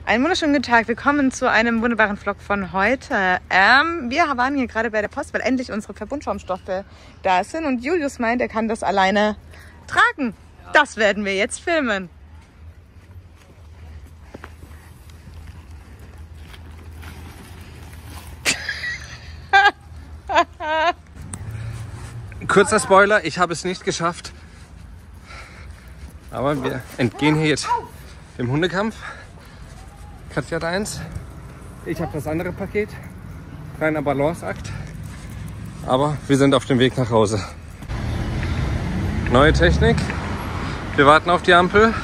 Einen wunderschönen guten Tag. Willkommen zu einem wunderbaren Vlog von heute. Wir waren hier gerade bei der Post, weil endlich unsere Verbundschaumstoffe da sind. Und Julius meint, er kann das alleine tragen. Ja. Das werden wir jetzt filmen. Kurzer Spoiler, ich habe es nicht geschafft. Aber wir entgehen hier jetzt dem Hundekampf. Katja hat eins, ich habe das andere Paket. Kleiner Balanceakt. Aber wir sind auf dem Weg nach Hause. Neue Technik. Wir warten auf die Ampel.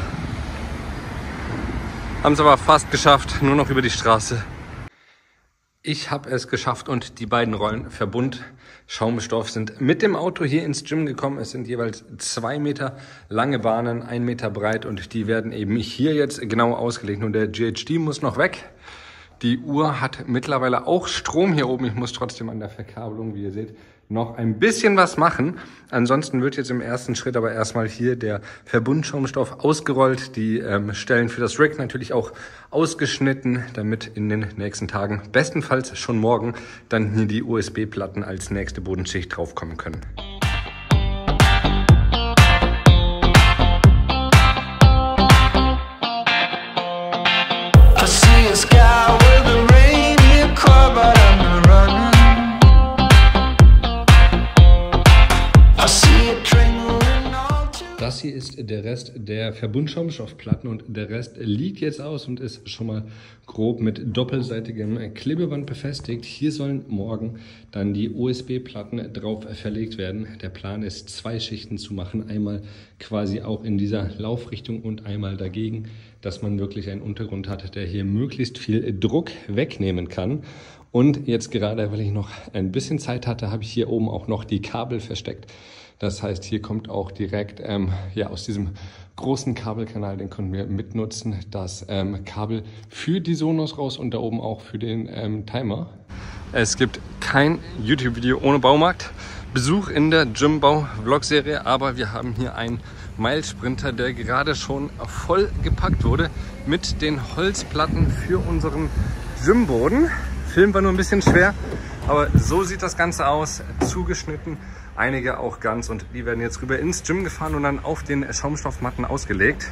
Haben es aber fast geschafft, nur noch über die Straße. Ich habe es geschafft und die beiden Rollen Verbundschaumstoff sind mit dem Auto hier ins Gym gekommen. Es sind jeweils 2 Meter lange Bahnen, 1 Meter breit und die werden eben hier jetzt genau ausgelegt. Nur der GHD muss noch weg. Die Uhr hat mittlerweile auch Strom hier oben. Ich muss trotzdem an der Verkabelung, wie ihr seht, noch ein bisschen was machen. Ansonsten wird jetzt im ersten Schritt aber erstmal hier der Verbundschaumstoff ausgerollt. Die Stellen für das Rig natürlich auch ausgeschnitten, damit in den nächsten Tagen, bestenfalls schon morgen, dann hier die USB-Platten als nächste Bodenschicht draufkommen können. Das hier ist der Rest der Verbundschaumstoffplatten und der Rest liegt jetzt aus und ist schon mal grob mit doppelseitigem Klebeband befestigt. Hier sollen morgen dann die USB-Platten drauf verlegt werden. Der Plan ist, 2 Schichten zu machen, einmal quasi auch in dieser Laufrichtung und einmal dagegen, dass man wirklich einen Untergrund hat, der hier möglichst viel Druck wegnehmen kann. Und jetzt gerade, weil ich noch ein bisschen Zeit hatte, habe ich hier oben auch noch die Kabel versteckt. Das heißt, hier kommt auch direkt aus diesem großen Kabelkanal, den können wir mitnutzen, das Kabel für die Sonos raus und da oben auch für den Timer. Es gibt kein YouTube-Video ohne Baumarkt. Besuch in der Gymbau-Vlog-Serie, aber wir haben hier einen Mile-Sprinter, der gerade schon voll gepackt wurde mit den Holzplatten für unseren Gymboden. Film war nur ein bisschen schwer, aber so sieht das Ganze aus, zugeschnitten. Einige auch ganz und die werden jetzt rüber ins Gym gefahren und dann auf den Schaumstoffmatten ausgelegt.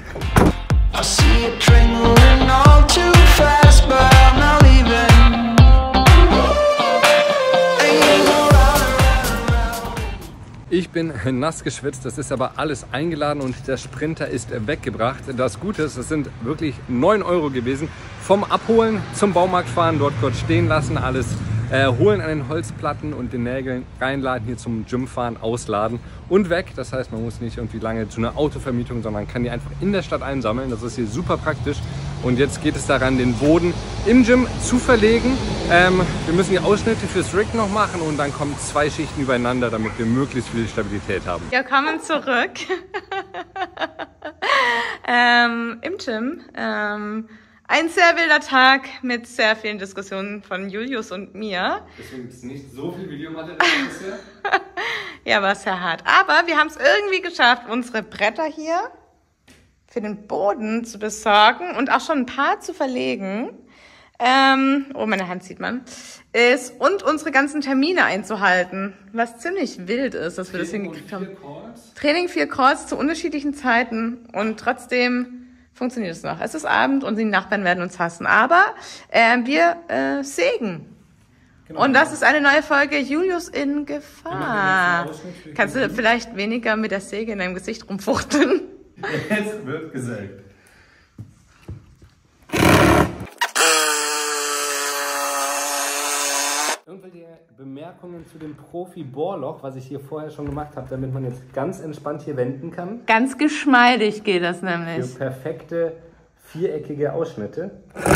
Ich bin nass geschwitzt, das ist aber alles eingeladen und der Sprinter ist weggebracht. Das Gute ist, es sind wirklich 9 € gewesen. Vom Abholen zum Baumarkt fahren, dort kurz stehen lassen, alles holen an den Holzplatten und den Nägeln, reinladen, hier zum Gym fahren, ausladen und weg. Das heißt, man muss nicht irgendwie lange zu einer Autovermietung, sondern kann die einfach in der Stadt einsammeln. Das ist hier super praktisch. Und jetzt geht es daran, den Boden im Gym zu verlegen. Wir müssen die Ausschnitte fürs Rig noch machen und dann kommen 2 Schichten übereinander, damit wir möglichst viel Stabilität haben. Willkommen zurück im Gym. Ein sehr wilder Tag mit sehr vielen Diskussionen von Julius und mir. Deswegen ist nicht so viel Videomaterial bisher. Ja, war sehr hart. Aber wir haben es irgendwie geschafft, unsere Bretter hier für den Boden zu besorgen und auch schon ein paar zu verlegen. Oh, meine Hand sieht man. Und unsere ganzen Termine einzuhalten. Was ziemlich wild ist, dass wir das hingekriegt haben. Training 4 Calls zu unterschiedlichen Zeiten und trotzdem funktioniert es noch. Es ist Abend und die Nachbarn werden uns hassen. Aber wir sägen. Genau. Und das ist eine neue Folge Julius in Gefahr. Kannst du vielleicht weniger mit der Säge in deinem Gesicht rumfuchteln? Es wird gesägt. Irgendwelche Bemerkungen zu dem Profi-Bohrloch, was ich hier vorher schon gemacht habe, damit man jetzt ganz entspannt hier wenden kann? Ganz geschmeidig geht das nämlich. Für perfekte viereckige Ausschnitte.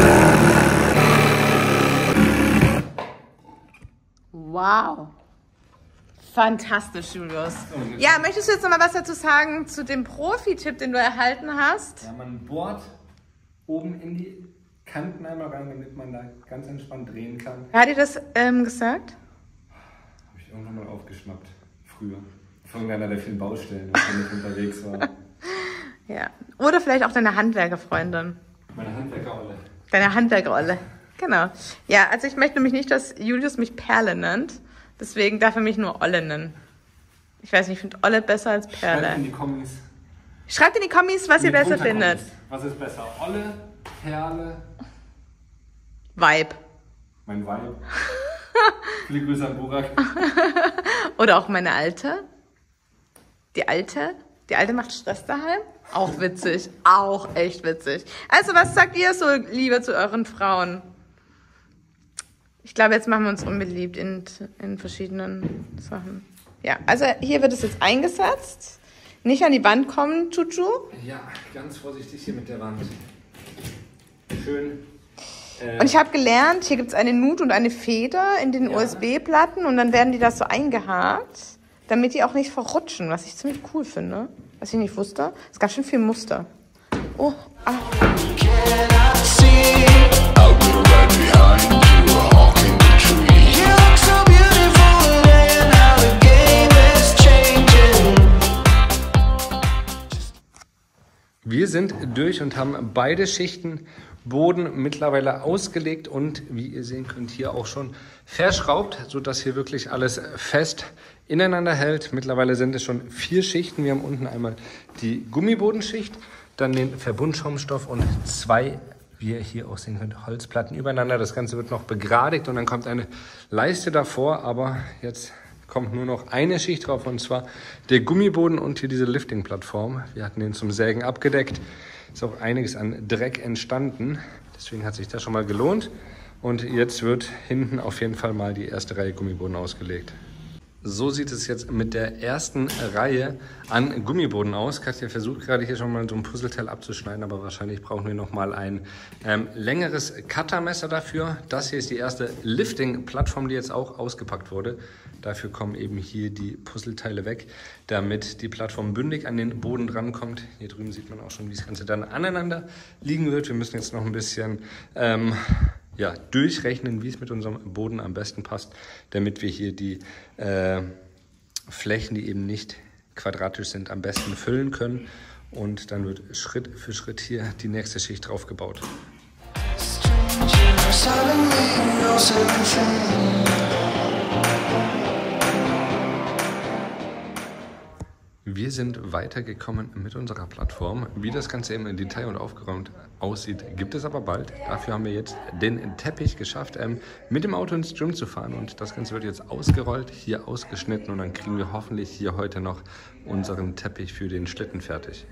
Wow. Fantastisch, Julius. Ja, möchtest du jetzt noch mal was dazu sagen zu dem Profi-Tipp, den du erhalten hast? Ja, man bohrt oben in die Kanten einmal rein, damit man da ganz entspannt drehen kann. Wer hat dir das gesagt? Habe ich irgendwann mal aufgeschnappt. Früher. Von einer der vielen Baustellen, wenn ich unterwegs war. Ja. Oder vielleicht auch deine Handwerkerfreundin. Meine Handwerkerolle. Deine Handwerkerrolle. Genau. Ja, also ich möchte nämlich nicht, dass Julius mich Perle nennt. Deswegen darf er mich nur Olle nennen. Ich weiß nicht, ich finde Olle besser als Perle. Schreibt in die Kommis. Schreibt in die Kommis, was ihr besser findet. Was ist besser? Olle, Perle? Vibe. Mein Vibe. Viele Grüße an Burak. Oder auch meine Alte. Die Alte macht Stress daheim. Auch witzig. Auch echt witzig. Also, was sagt ihr so lieber zu euren Frauen? Ich glaube, jetzt machen wir uns unbeliebt in verschiedenen Sachen. Ja, also hier wird es jetzt eingesetzt. Nicht an die Wand kommen, Chuchu. Ja, ganz vorsichtig hier mit der Wand. Schön. Und ich habe gelernt, hier gibt es eine Nut und eine Feder in den USB-Platten und dann werden die da so eingehakt, damit die auch nicht verrutschen, was ich ziemlich cool finde. Was ich nicht wusste. Es gab schon viel Muster. Oh, ah. Wir sind durch und haben beide Schichten Boden mittlerweile ausgelegt und wie ihr sehen könnt, hier auch schon verschraubt, sodass hier wirklich alles fest ineinander hält. Mittlerweile sind es schon 4 Schichten. Wir haben unten einmal die Gummibodenschicht, dann den Verbundschaumstoff und 2, wie ihr hier auch sehen könnt, Holzplatten übereinander. Das Ganze wird noch begradigt und dann kommt eine Leiste davor, aber jetzt kommt nur noch eine Schicht drauf und zwar der Gummiboden und hier diese Lifting-Plattform. Wir hatten den zum Sägen abgedeckt. Ist auch einiges an Dreck entstanden. Deswegen hat sich das schon mal gelohnt. Und jetzt wird hinten auf jeden Fall mal die erste Reihe Gummiboden ausgelegt. So sieht es jetzt mit der ersten Reihe an Gummiboden aus. Katja versucht gerade hier schon mal so ein Puzzleteil abzuschneiden, aber wahrscheinlich brauchen wir noch mal ein längeres Cuttermesser dafür. Das hier ist die erste Lifting-Plattform, die jetzt auch ausgepackt wurde. Dafür kommen eben hier die Puzzleteile weg, damit die Plattform bündig an den Boden drankommt. Hier drüben sieht man auch schon, wie das Ganze dann aneinander liegen wird. Wir müssen jetzt noch ein bisschen durchrechnen, wie es mit unserem Boden am besten passt, damit wir hier die Flächen, die eben nicht quadratisch sind, am besten füllen können. Und dann wird Schritt für Schritt hier die nächste Schicht drauf gebaut. Wir sind weitergekommen mit unserer Plattform. Wie das Ganze eben im Detail und aufgeräumt aussieht, gibt es aber bald. Dafür haben wir jetzt den Teppich geschafft, mit dem Auto ins Gym zu fahren. Und das Ganze wird jetzt ausgerollt, hier ausgeschnitten und dann kriegen wir hoffentlich hier heute noch unseren Teppich für den Schlitten fertig.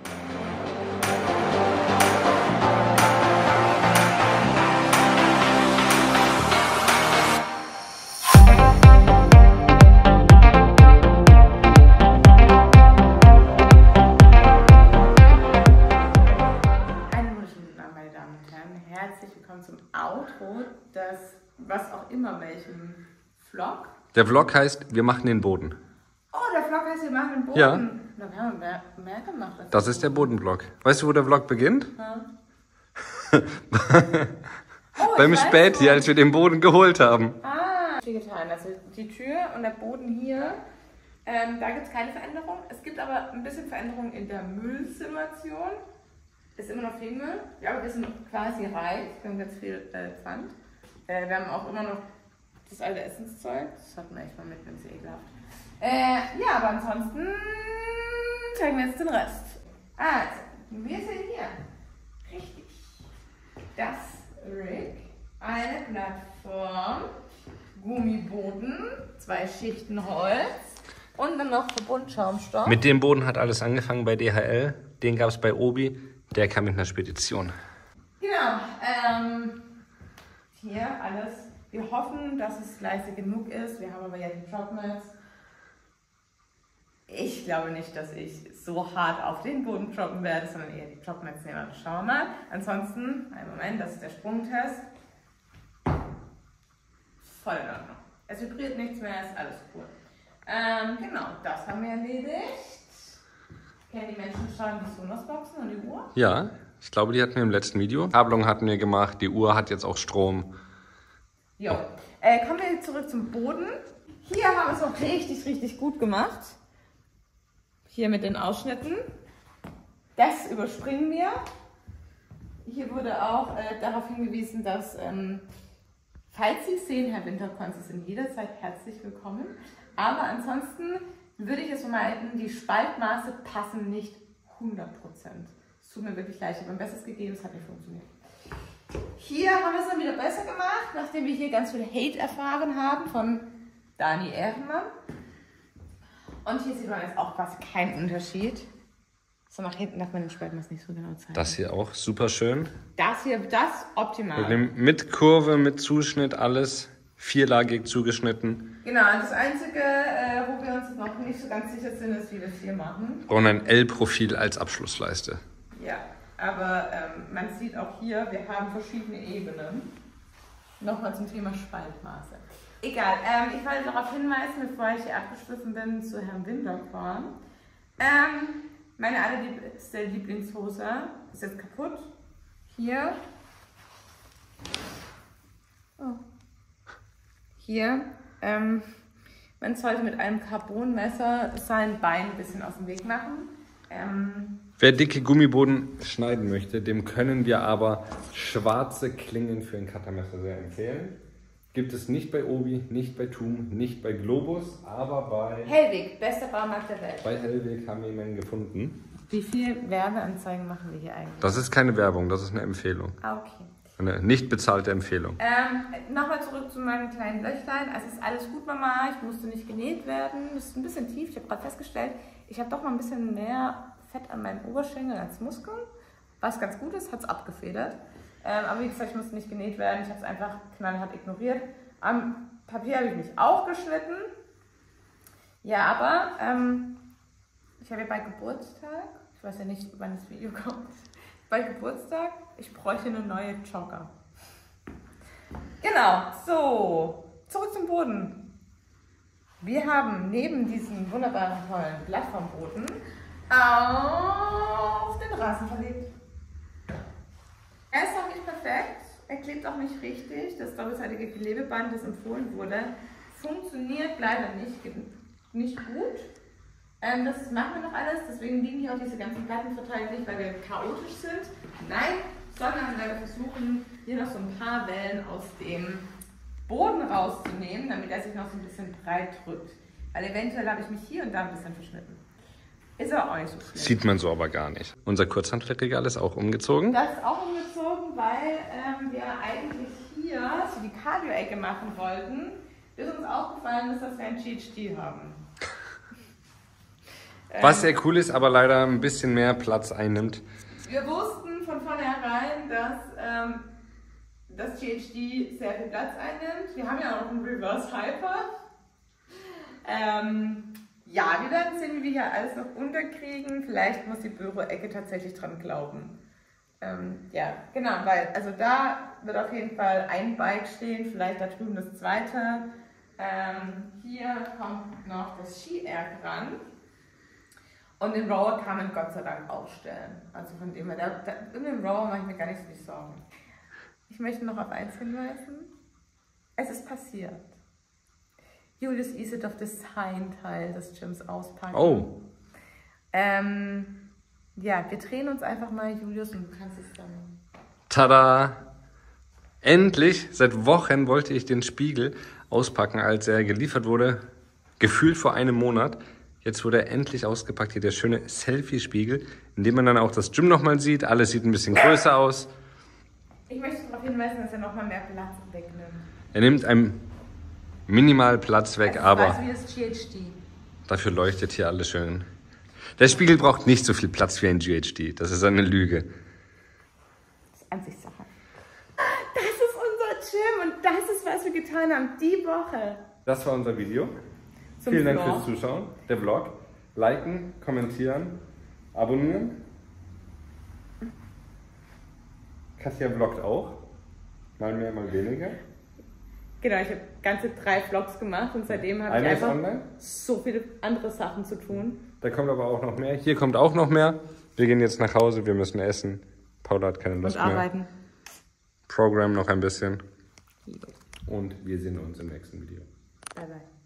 Zum Outro, das, was auch immer, welchen Vlog. Der Vlog heißt, wir machen den Boden. Oh, der Vlog heißt, wir machen den Boden? Ja. Na, wir haben mehr gemacht. Das ist der Bodenvlog. Weißt du, wo der Vlog beginnt? Ja. Beim Späti, als wir den Boden geholt haben. Viel getan. Also die Tür und der Boden hier, da gibt es keine Veränderung. Es gibt aber ein bisschen Veränderung in der Müllsituation. Ist immer noch viel Müll. Ja, aber wir sind quasi reich. Wir haben ganz viel Pfand. Wir haben auch immer noch das alte Essenszeug. Das hat man echt mal mit, wenn es ekelhaft. Ja, aber ansonsten zeigen wir jetzt den Rest. Also, wir sind hier. Richtig. Das Rig. Eine Plattform. Gummiboden. 2 Schichten Holz. Und dann noch Verbundschaumstoff. Mit dem Boden hat alles angefangen bei DHL. Den gab es bei Obi. Der kam mit einer Spedition. Genau. Hier alles. Wir hoffen, dass es leise genug ist. Wir haben aber ja die Dropmats. Ich glaube nicht, dass ich so hart auf den Boden droppen werde, sondern eher die Dropmats nehmen. Schauen wir mal. Ansonsten, einen Moment, das ist der Sprungtest. Voll in Ordnung. Es vibriert nichts mehr, ist alles cool. Genau, das haben wir erledigt. Kennen die Menschen schon die Sonos-Boxen und die Uhr? Ja, ich glaube, die hatten wir im letzten Video. Kabelung hatten wir gemacht, die Uhr hat jetzt auch Strom. Jo. Kommen wir zurück zum Boden. Hier haben wir es noch richtig, richtig gut gemacht. Hier mit den Ausschnitten. Das überspringen wir. Hier wurde auch darauf hingewiesen, dass, falls Sie es sehen, Herr Winterkorn, Sie sind jederzeit herzlich willkommen. Aber ansonsten würde ich es vermeiden, die Spaltmaße passen nicht 100%. Es tut mir wirklich leid, ich habe mein Bestes gegeben, es hat nicht funktioniert. Hier haben wir es dann wieder besser gemacht, nachdem wir hier ganz viel Hate erfahren haben von Dani Ehrenmann. Und hier sieht man jetzt auch quasi keinen Unterschied. So, nach hinten darf man den Spaltmaß nicht so genau zeigen. Das hier auch super schön. Das hier, das optimal. Mit Kurve, mit Zuschnitt, alles vierlagig zugeschnitten. Genau, das Einzige, wo wir uns noch nicht so ganz sicher sind, ist, wie wir es hier machen. Brauchen ein L-Profil als Abschlussleiste. Ja, aber man sieht auch hier, wir haben verschiedene Ebenen. Nochmal zum Thema Spaltmaße. Egal, ich wollte darauf hinweisen, bevor ich hier abgeschliffen bin, zu Herrn Winterkorn. Meine allerliebste Lieblingshose ist jetzt kaputt. Hier. Oh. Hier. Man sollte mit einem Carbonmesser sein Bein ein bisschen aus dem Weg machen. Wer dicke Gummiboden schneiden möchte, dem können wir aber schwarze Klingen für ein Cuttermesser sehr empfehlen. Gibt es nicht bei Obi, nicht bei TUM, nicht bei Globus, aber bei Hellweg, bester Baumarkt der Welt. Bei Hellweg haben wir jemanden gefunden. Wie viel Werbeanzeigen machen wir hier eigentlich? Das ist keine Werbung, das ist eine Empfehlung. Ah, okay. Eine nicht bezahlte Empfehlung. Nochmal zurück zu meinem kleinen Löchlein. Also ist alles gut, Mama. Ich musste nicht genäht werden. Das ist ein bisschen tief. Ich habe gerade festgestellt, ich habe doch noch ein bisschen mehr Fett an meinen Oberschenkeln als Muskeln. Was ganz gut ist, hat es abgefedert. Aber wie gesagt, ich musste nicht genäht werden. Ich habe es einfach knallhart ignoriert. Am Papier habe ich mich auch geschnitten. Ja, aber ich habe ja bei Geburtstag, ich weiß ja nicht, wann das Video kommt, bei Geburtstag, ich bräuchte eine neue Jogger. Genau, so, zurück zum Boden. Wir haben neben diesen wunderbaren, tollen Plattformboden auf den Rasen verlegt. Er ist auch nicht perfekt, er klebt auch nicht richtig. Das doppelseitige Klebeband, das empfohlen wurde, funktioniert leider nicht gut. Das machen wir noch alles, deswegen liegen hier auch diese ganzen Platten verteilt, nicht weil wir chaotisch sind, nein, sondern weil wir versuchen, hier noch so ein paar Wellen aus dem Boden rauszunehmen, damit er sich noch so ein bisschen breit drückt. Weil eventuell habe ich mich hier und da ein bisschen verschnitten. Ist aber auch nicht so schlimm. Sieht man so aber gar nicht. Unser Kurzhandregal ist auch umgezogen. Das ist auch umgezogen, weil wir eigentlich hier so die Cardio-Ecke machen wollten, bis uns aufgefallen ist, dass wir ein GHD haben. Was sehr cool ist, aber leider ein bisschen mehr Platz einnimmt. Wir wussten von vornherein, dass das GHD sehr viel Platz einnimmt. Wir haben ja auch einen Reverse Hyper. Ja, wir werden sehen, wie wir hier alles noch unterkriegen. Vielleicht muss die Büro-Ecke tatsächlich dran glauben. Ja, genau, weil also da wird auf jeden Fall ein Bike stehen, vielleicht da drüben das zweite. Hier kommt noch das Ski-Erg ran. Und den Rower kann man Gott sei Dank aufstellen. Also von dem her, in dem Rower mache ich mir gar nicht so viel Sorgen. Ich möchte noch auf eins hinweisen. Es ist passiert. Julius Isedorf Design-Teil des Gyms auspacken. Oh. Ja, wir drehen uns einfach mal, Julius, und du kannst es dann. Tada! Endlich! Seit Wochen wollte ich den Spiegel auspacken, als er geliefert wurde. Gefühlt vor einem Monat. Jetzt wurde er endlich ausgepackt. Hier der schöne Selfie-Spiegel, in dem man dann auch das Gym nochmal sieht. Alles sieht ein bisschen größer aus. Ich möchte darauf hinweisen, dass er nochmal mehr Platz wegnimmt. Er nimmt einem minimal Platz weg, also aber wie das GHD. Dafür leuchtet hier alles schön. Der Spiegel braucht nicht so viel Platz wie ein GHD. Das ist eine Lüge. Das ist Ansichtssache. Das ist unser Gym und das ist, was wir getan haben die Woche. Das war unser Video. Vielen Dank fürs Zuschauen. Der Vlog. Liken, kommentieren, abonnieren. Katja vloggt auch. Mal mehr, mal weniger. Genau, ich habe ganze 3 Vlogs gemacht und seitdem habe ich einfach so viele andere Sachen zu tun. Da kommt aber auch noch mehr. Hier kommt auch noch mehr. Wir gehen jetzt nach Hause, wir müssen essen. Paula hat keine Lust mehr. Und arbeiten. Programm noch ein bisschen. Und wir sehen uns im nächsten Video. Bye, bye.